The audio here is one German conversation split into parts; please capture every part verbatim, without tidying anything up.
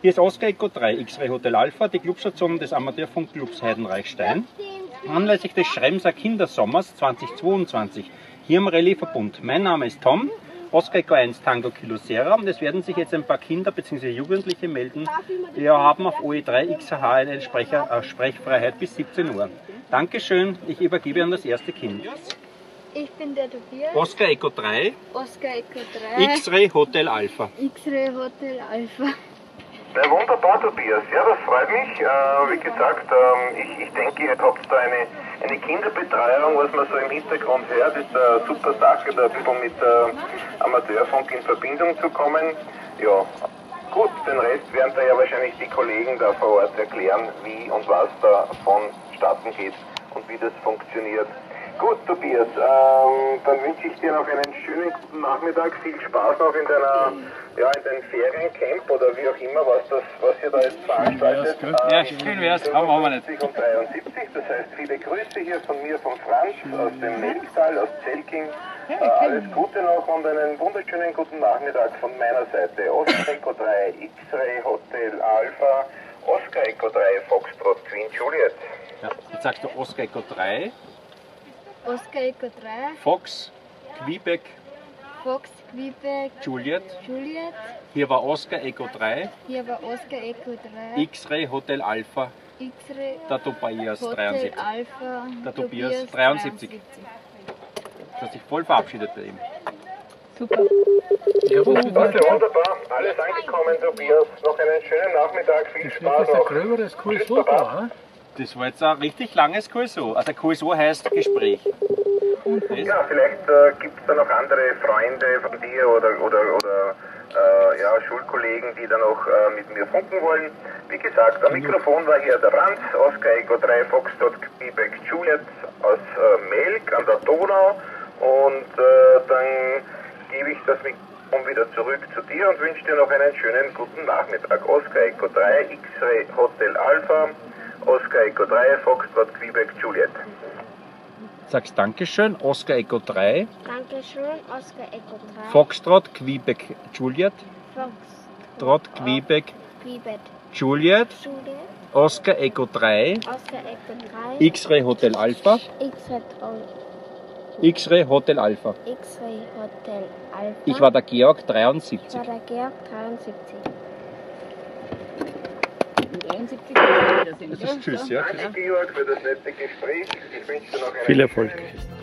Hier ist Oscar Echo drei, X-Ray Hotel Alpha, die Clubstation des Amateurfunkclubs Heidenreichstein. Anlässlich des Schremser Kindersommers zweitausendzweiundzwanzig hier im Relais-Verbund. Mein Name ist Tom, Oscar Echo eins Tango Kilo Sierra, und es werden sich jetzt ein paar Kinder bzw. Jugendliche melden. Wir haben auf O E drei X H eine Sprecher, äh, Sprechfreiheit bis siebzehn Uhr. Dankeschön, ich übergebe an das erste Kind. Ich bin der Tobias. Oscar Echo drei, Oscar Echo drei, X-Ray Hotel Alpha. X-Ray Hotel Alpha. Ja, wunderbar, Tobias. Ja, das freut mich. Äh, wie gesagt, ähm, ich, ich denke, ihr habt da eine, eine Kinderbetreuung, was man so im Hintergrund hört, ist eine super Sache, da ein bisschen mit äh, Amateurfunk in Verbindung zu kommen. Ja, gut, den Rest werden da ja wahrscheinlich die Kollegen da vor Ort erklären, wie und was da vonstatten geht und wie das funktioniert. Gut, Tobias, ähm, dann wünsche ich dir noch einen schönen guten Nachmittag, viel Spaß noch in deiner, ja, in deinem Feriencamp oder wie auch immer, was das, was ihr da jetzt veranstaltet. Ähm, Ja, schön wär's, aber haben wir nicht. und dreiundsiebzig, das heißt viele Grüße hier von mir, von Franz, aus dem Melktal, aus Zelking. Äh, alles Gute noch und einen wunderschönen guten Nachmittag von meiner Seite. Oscar Echo drei, X-Ray Hotel Alpha, Oscar Echo drei, Foxtrot Queen Juliet. Ja, jetzt sagst du Oscar Echo drei, Oscar Echo drei, Fox, Quebec, Fox, Quebec, Juliet. Juliet. Hier war Oscar Echo drei, Hier war Oscar Echo drei, X-Ray Hotel Alpha, X-Ray der Tobias Hotel dreiundsiebzig. Alpha, Der Tobias dreiundsiebzig. Du hast dich voll verabschiedet bei ihm. Super. Okay, wunderbar, alles angekommen, Tobias. Noch einen schönen Nachmittag, viel Spaß noch. gröberes Q S O Tschüss, Papa. da, Das war jetzt ein richtig langes Q S O. Also Q S O heißt Gespräch. Ja, vielleicht äh, gibt es da noch andere Freunde von dir oder, oder, oder äh, ja, Schulkollegen, die da noch äh, mit mir funken wollen. Wie gesagt, am Mikrofon war hier der Franz, Oscar Echo drei, Foxtrot Quebec Juliet aus äh, Melk an der Donau, und äh, dann gebe ich das Mikrofon wieder zurück zu dir und wünsche dir noch einen schönen guten Nachmittag. Oscar Echo drei, X-Ray Hotel Alpha, Oscar Echo drei, Foxtrot Quebec Juliet. Sagst Dankeschön, Oscar Echo drei, Dankeschön, Oscar Echo drei, Foxtrot Quebec Juliet, Fox, Trot Quebec Quebec, Juliet, Juliet, Oscar Echo drei, Oscar Echo drei, X-Ray Hotel Alpha, X-Ray X-Ray Hotel Alpha. X-Ray Hotel Alpha. Ich war der Georg Ich dreiundsiebzig. war der Georg dreiundsiebzig. dreiundsiebzig wiedersehen. Das ist Tschüss, ja. Danke, Georg, für das nette Gespräch. Ich wünsche dir noch einen Viel Erfolg. schönen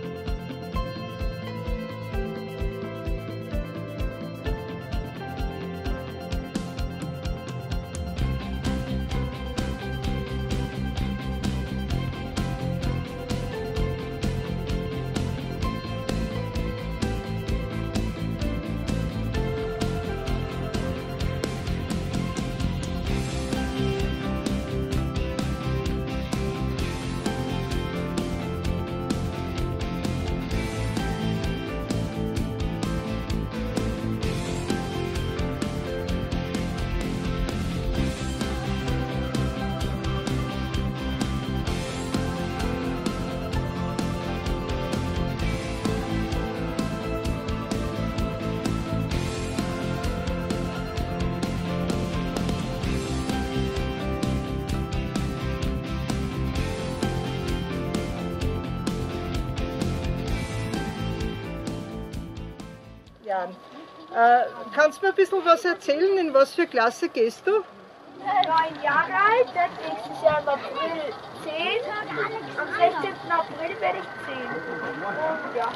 Jahren. Äh, kannst du mir ein bisschen was erzählen, in was für Klasse gehst du? neun Jahre alt, werde nächstes Jahr im April zehn. Am sechzehnten April werde ich zehn. Und ja.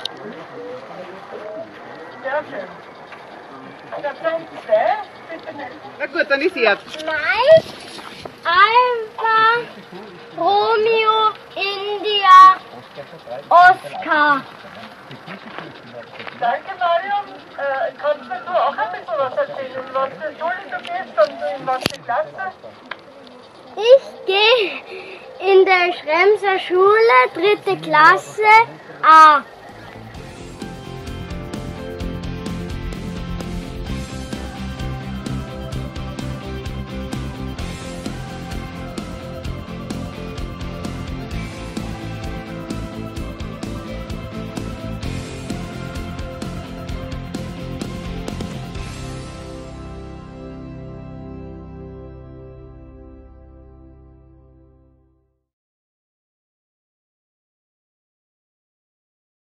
Sehr schön. Der fünfte, bitte nicht. Na gut, dann ist er. Mike, Alpha, Romeo, India, Oscar. Danke, Marion. Äh, kannst mir du auch ein bisschen was erzählen, in was für Schule du gehst und in was für Klasse? Ich gehe in der Schremser Schule, dritte Klasse A.